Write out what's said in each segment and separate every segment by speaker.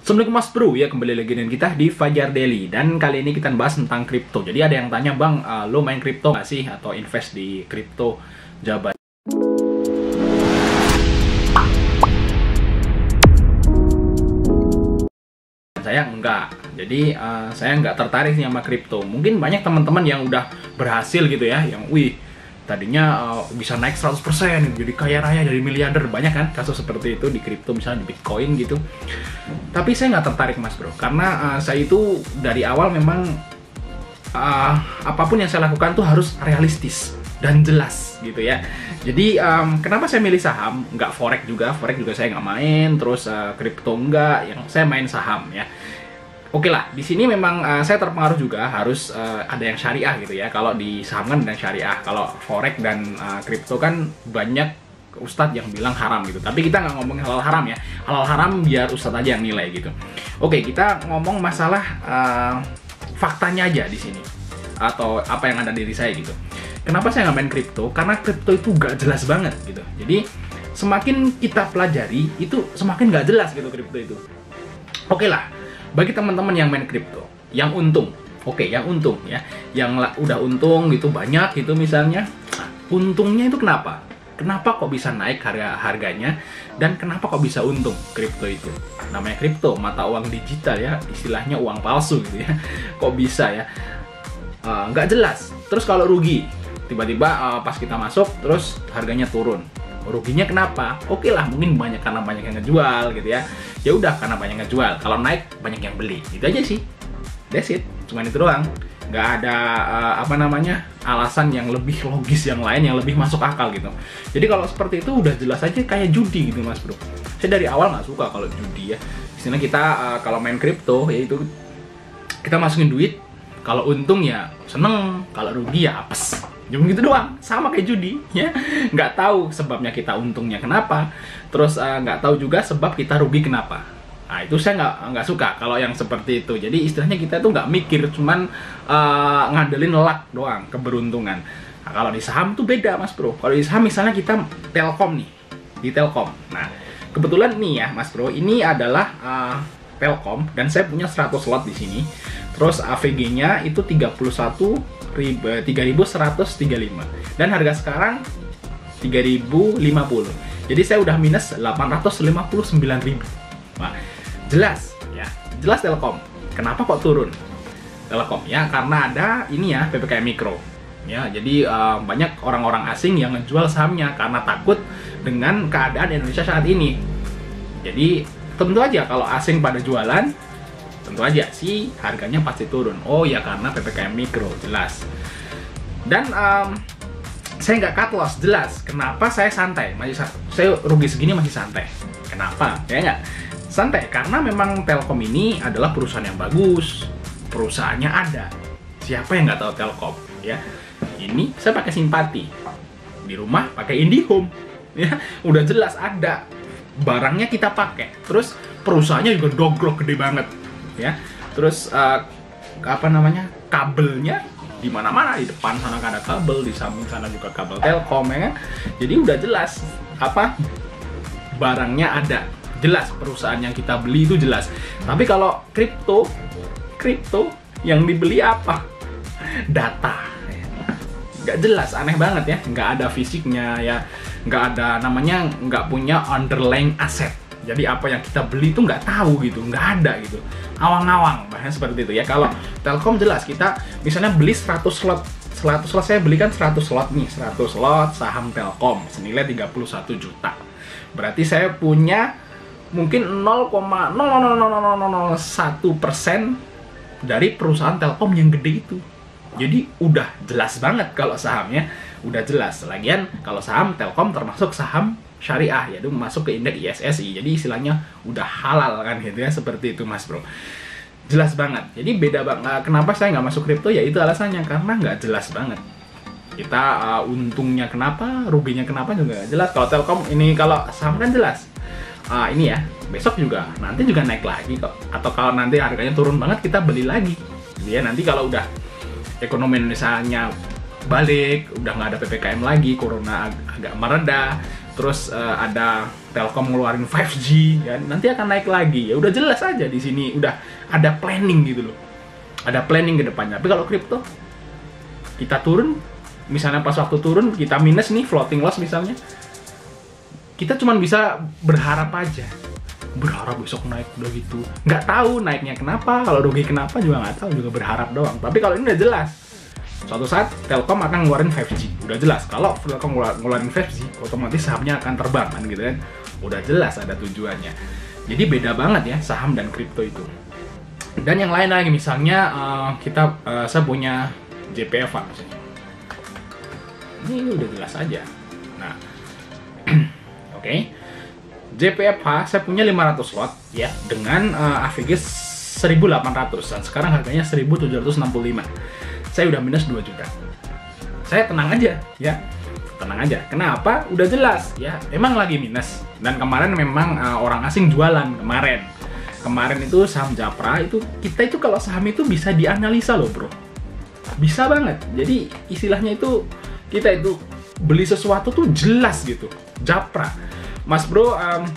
Speaker 1: Assalamualaikum Mas Bro, ya kembali lagi dengan kita di Fajar Daily. Dan kali ini kita bahas tentang kripto. Jadi ada yang tanya, Bang, lo main kripto nggak sih? Atau invest di kripto? Jawaban saya enggak. Jadi saya enggak tertarik nih sama kripto. Mungkin banyak teman-teman yang udah berhasil gitu ya, yang tadinya bisa naik 100%, jadi kaya raya, dari miliarder. Banyak kan kasus seperti itu di kripto, misalnya di Bitcoin gitu. Tapi saya nggak tertarik, Mas Bro, karena saya itu dari awal memang apapun yang saya lakukan tuh harus realistis dan jelas gitu ya. Jadi kenapa saya milih saham, nggak forex juga saya nggak main, terus kripto enggak, yang saya main saham ya. Oke lah, di sini memang saya terpengaruh juga harus ada yang syariah gitu ya. Kalau di saham kan ada yang syariah, kalau forex dan kripto kan banyak ustadz yang bilang haram gitu. Tapi kita nggak ngomongin halal haram ya. Halal haram biar ustadz aja yang nilai gitu. Oke, kita ngomong masalah faktanya aja di sini, atau apa yang ada di diri saya gitu. Kenapa saya nggak main kripto? Karena kripto itu nggak jelas banget gitu. Jadi semakin kita pelajari itu semakin nggak jelas gitu kripto itu. Oke lah, bagi teman-teman yang main kripto, yang untung, yang untung ya, yang udah untung gitu banyak gitu misalnya, untungnya itu kenapa? Kenapa kok bisa naik harganya, dan kenapa kok bisa untung kripto itu? Namanya kripto, mata uang digital ya, istilahnya uang palsu gitu ya. Kok bisa ya? Nggak jelas. Terus kalau rugi, tiba-tiba pas kita masuk, terus harganya turun. Ruginya kenapa? Oke lah, mungkin karena banyak yang ngejual gitu ya. Ya udah, karena banyak ngejual. Kalau naik, banyak yang beli. Itu aja sih. That's it. Cuman itu doang. Nggak ada alasan yang lebih logis yang lain, yang lebih masuk akal gitu. Jadi kalau seperti itu udah jelas aja kayak judi gitu, Mas Bro. Saya dari awal nggak suka kalau judi ya. Istilahnya kita kalau main kripto, yaitu kita masukin duit. Kalau untung ya seneng, kalau rugi ya apes. Cuma gitu doang, sama kayak judi ya. Nggak tahu sebabnya kita untungnya kenapa, terus nggak tahu juga sebab kita rugi kenapa. Nah itu saya nggak suka kalau yang seperti itu. Jadi istilahnya kita tuh nggak mikir, cuman ngandelin luck doang, keberuntungan. Nah, kalau di saham tuh beda, Mas Bro. Kalau di saham misalnya kita Telkom nih, di Telkom. Nah kebetulan nih ya, Mas Bro, ini adalah Telkom dan saya punya 100 slot di sini. Terus AVG-nya itu 31.135 dan harga sekarang 3.050. Jadi saya udah minus 859.000. Nah, jelas ya, jelas Telkom. Kenapa kok turun Telkom ya? Karena ada ini ya, PPKM Mikro. Ya, jadi banyak orang-orang asing yang ngejual sahamnya karena takut dengan keadaan Indonesia saat ini. Jadi tentu aja kalau asing pada jualan, tentu aja sih harganya pasti turun. Oh ya, karena PPKM Mikro, jelas. Dan saya nggak cut loss, jelas. Kenapa saya santai? Saya rugi segini masih santai. Kenapa? Ya nggak santai, karena memang Telkom ini adalah perusahaan yang bagus. Perusahaannya ada. Siapa yang nggak tahu Telkom? Ya, ini saya pakai Simpati. Di rumah pakai IndiHome. Ya, udah jelas ada. Barangnya kita pakai. Terus perusahaannya juga dogrok gede banget. Ya, terus kabelnya di mana-mana, di depan sana ada kabel, di samping sana juga kabel Telkom ya kan. Jadi udah jelas barangnya ada, jelas perusahaan yang kita beli itu jelas. Tapi kalau kripto yang dibeli apa? Data, nggak jelas, aneh banget ya, nggak ada fisiknya ya, nggak ada nggak punya underlying aset. Jadi apa yang kita beli itu nggak tahu gitu, nggak ada gitu, awang-awang, bahkan seperti itu ya. Kalau Telkom jelas, kita misalnya beli 100 slot, saya belikan 100 slot nih, 100 slot saham Telkom senilai 31 juta. Berarti saya punya mungkin 0,00001% dari perusahaan Telkom yang gede itu. Jadi udah jelas banget kalau sahamnya, udah jelas. Lagian kalau saham Telkom termasuk saham syariah, yaitu masuk ke indeks ISSI. Jadi istilahnya udah halal kan gitu ya, seperti itu, Mas Bro. Jelas banget. Jadi beda banget. Kenapa saya nggak masuk kripto? Ya itu alasannya, karena nggak jelas banget. Kita untungnya kenapa, ruginya kenapa juga nggak jelas. Kalau Telkom ini, kalau saham kan jelas. Ini ya, besok juga, nanti juga naik lagi kok. Atau kalau nanti harganya turun banget, kita beli lagi. Jadi ya nanti kalau udah ekonomi Indonesia-nya balik, udah nggak ada PPKM lagi, corona agak mereda, terus ada Telkom ngeluarin 5G ya, nanti akan naik lagi. Ya udah jelas aja di sini udah ada planning gitu loh. Ada planning ke depannya. Tapi kalau kripto kita turun, misalnya pas waktu turun kita minus nih, floating loss misalnya, kita cuma bisa berharap aja. Berharap besok naik udah gitu. Nggak tahu naiknya kenapa, kalau rugi kenapa juga nggak tahu, juga berharap doang. Tapi kalau ini udah jelas, suatu saat Telkom akan ngeluarin 5G. Udah jelas, kalau Telkom ngeluarin 5G, otomatis sahamnya akan terbang kan gitu kan. Udah jelas ada tujuannya. Jadi beda banget ya saham dan kripto itu. Dan yang lain lagi, misalnya saya punya JPFA misalnya. Ini udah jelas aja. Nah, oke. JPFH saya punya 500 lot ya dengan AVG 1800 dan sekarang harganya 1765. Saya udah minus 2 juta. Saya tenang aja ya. Tenang aja. Kenapa? Udah jelas ya. Emang lagi minus. Dan kemarin memang orang asing jualan kemarin. Kemarin itu saham Japra itu, kita itu kalau saham itu bisa dianalisa loh, Bro. Bisa banget. Jadi istilahnya itu kita itu beli sesuatu tuh jelas gitu. Japra. Mas Bro,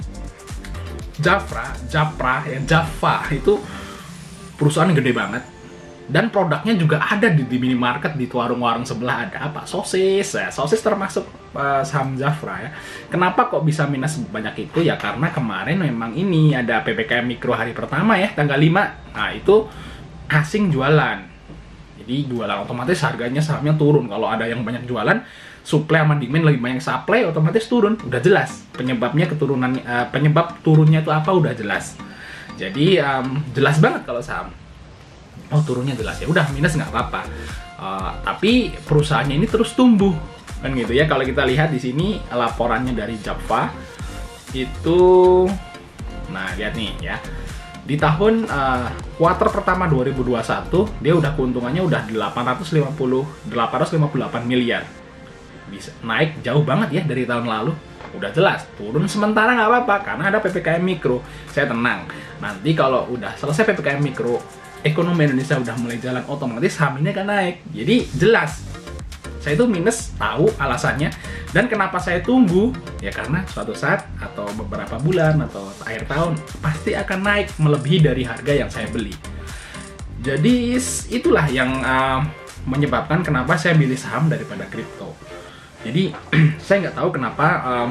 Speaker 1: Java itu perusahaan gede banget dan produknya juga ada di minimarket, di warung-warung sebelah ada apa? Sosis ya, sosis termasuk saham Java ya. Kenapa kok bisa minus banyak itu? Ya karena kemarin memang ini ada PPKM Mikro hari pertama ya, tanggal 5. Nah itu asing jualan, jadi jualan otomatis harganya sahamnya turun. Kalau ada yang banyak jualan, supply sama demand lebih banyak supply, otomatis turun. Udah jelas penyebabnya, penyebab turunnya itu apa, udah jelas. Jadi jelas banget kalau saham. Oh turunnya jelas, ya udah minus nggak apa-apa. Tapi perusahaannya ini terus tumbuh kan gitu ya. Kalau kita lihat di sini laporannya dari Java itu, nah lihat nih ya, di tahun kuartal pertama 2021 dia udah keuntungannya udah 858 miliar. Bisa naik jauh banget ya dari tahun lalu. Udah jelas turun sementara nggak apa-apa karena ada PPKM Mikro. Saya tenang, nanti kalau udah selesai PPKM Mikro, ekonomi Indonesia udah mulai jalan, otomatis saham ini akan naik. Jadi jelas saya itu minus, tahu alasannya. Dan kenapa saya tunggu, ya karena suatu saat atau beberapa bulan atau akhir tahun pasti akan naik melebihi dari harga yang saya beli. Jadi itulah yang menyebabkan kenapa saya milih saham daripada kripto. Jadi saya nggak tahu kenapa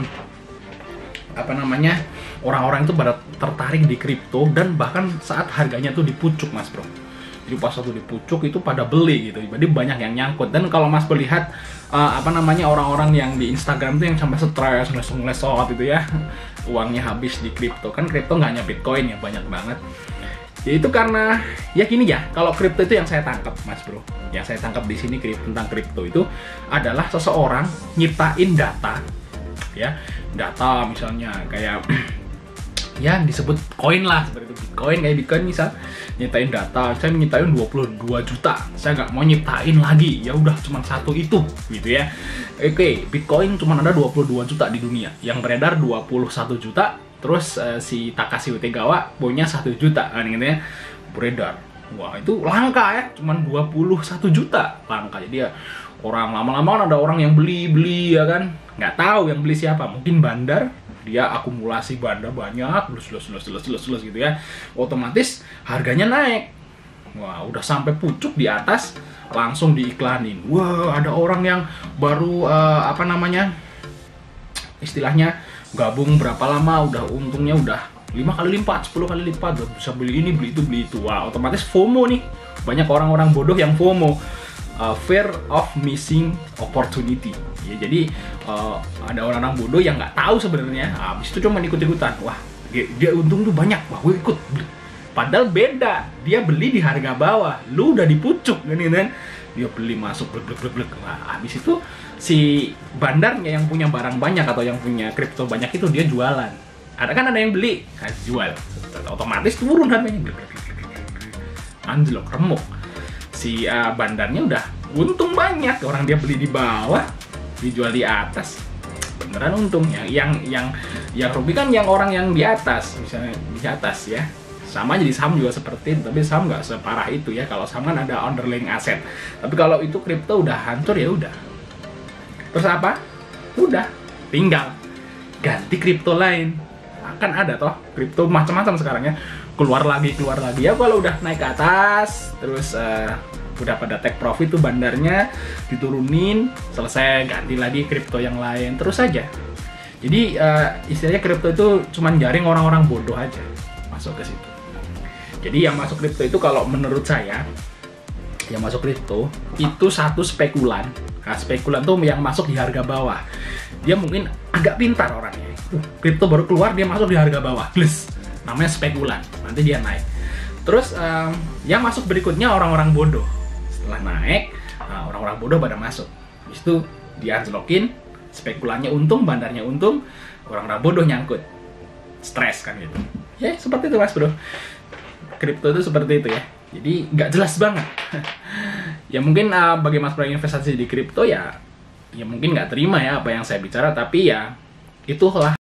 Speaker 1: orang-orang itu pada tertarik di kripto, dan bahkan saat harganya tuh dipucuk, Mas Bro. Jadi pas waktu dipucuk itu pada beli gitu. Jadi banyak yang nyangkut. Dan kalau Mas Bro lihat orang-orang yang di Instagram tuh yang sampai stres, ngelesot gitu ya, uangnya habis di kripto. Kan kripto nggak hanya Bitcoin ya, banyak banget. Ya itu karena ya gini ya, kalau kripto itu yang saya tangkap, Mas Bro, yang saya tangkap di sini tentang kripto itu adalah seseorang nyiptain data, ya data misalnya kayak ya disebut koin lah, seperti itu Bitcoin, kayak Bitcoin misal nyiptain data, saya nyiptain 22 juta, saya nggak mau nyiptain lagi, ya udah cuma satu itu gitu ya. Oke, Bitcoin cuma ada 22 juta di dunia, yang beredar 21 juta. Terus si Takashi Utegawa punya 1 juta kan gitu ya, beredar. Wah itu langka ya, cuman 21 juta langka. Jadi ya orang lama-lama kan ada orang yang beli ya kan, nggak tahu yang beli siapa, mungkin bandar, dia akumulasi bandar banyak, lulus gitu ya, otomatis harganya naik. Wah udah sampai pucuk di atas, langsung diiklanin. Wah ada orang yang baru istilahnya gabung berapa lama, udah untungnya udah 5 kali lipat, 10 kali lipat, udah bisa beli ini, beli itu, beli itu. Wah, otomatis FOMO nih. Banyak orang-orang bodoh yang FOMO, fear of missing opportunity. Ya, jadi ada orang-orang bodoh yang nggak tahu sebenarnya, habis itu cuma ikut-ikutan. Wah, dia untung tuh banyak, wah gue ikut. Padahal beda, dia beli di harga bawah, lu udah dipucuk kan? Dia beli masuk blek. Nah, habis itu si bandarnya yang punya barang banyak atau yang punya kripto banyak itu dia jualan. Ada yang beli, jual. Otomatis turun harganya. Anjlok, remuk. Si bandarnya udah untung banyak, orang dia beli di bawah, dijual di atas. Beneran untung. Yang rugi kan yang orang yang di atas, misalnya di atas ya. Sama jadi saham juga seperti itu, tapi saham nggak separah itu ya. Kalau saham kan ada underlying aset, tapi kalau itu kripto udah hancur ya udah. Terus apa? Udah tinggal ganti kripto lain. Akan ada toh kripto macam-macam sekarang ya, keluar lagi ya. Kalau udah naik ke atas terus udah pada take profit tuh bandarnya diturunin, selesai ganti lagi kripto yang lain, terus saja. Jadi istilahnya kripto itu cuman jaring orang-orang bodoh aja masuk ke situ. Jadi yang masuk kripto itu kalau menurut saya, yang masuk kripto itu satu spekulan. Nah, spekulan tuh yang masuk di harga bawah. Dia mungkin agak pintar orangnya. Kripto baru keluar dia masuk di harga bawah. Gles. Namanya spekulan. Nanti dia naik. Terus yang masuk berikutnya orang-orang bodoh. Setelah naik, orang-orang bodoh pada masuk. Habis itu dia anjlokin, spekulannya untung, bandarnya untung, orang-orang bodoh nyangkut. Stres kan gitu. Ya, seperti itu Mas Bro. Kripto itu seperti itu ya. Jadi nggak jelas banget. Ya mungkin bagi Mas Bro yang investasi di kripto ya mungkin nggak terima ya apa yang saya bicara, tapi ya itulah